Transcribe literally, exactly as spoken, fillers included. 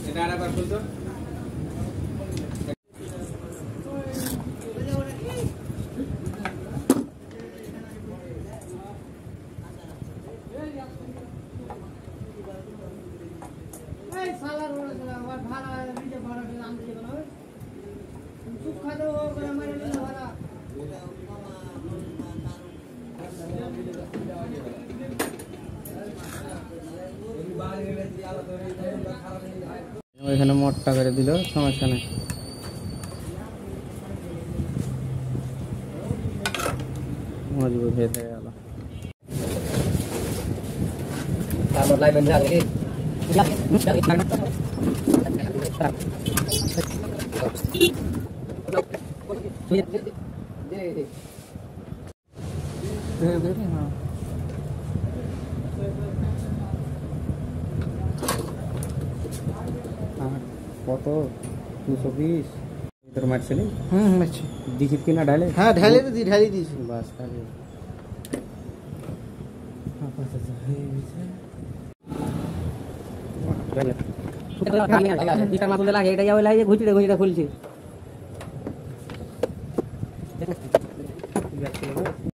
এটা আরেকবার খুলতো। এই সালার ওরে আমার ভাড়া দিতে ভাড়া দিতে আনতে যাবে না সুখ খাতে ও করে মারে দিলে ভাড়া ওইখানে মোটটা করে দিল, সমস্যা নেই। মজবুত হয়ে গেল। তারপর লাইভেন যা লাগে কত দুশো বিশ তোর মারছিলি? হুম মারছি। দিছিস কিনা ঢালে? হ্যাঁ ঢালে তো দি ঢালি দিছি। বাস তাহলে এটা মাথা লাগে, এটা যাবে লাগে ঘুচিটা ঘুচিটা খুলছে।